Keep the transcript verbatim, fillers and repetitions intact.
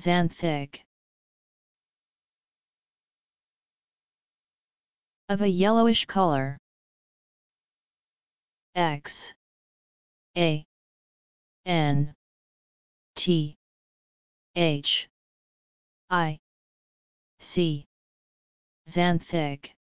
xanthic. Of a yellowish color. X A N T H I C. Xanthic.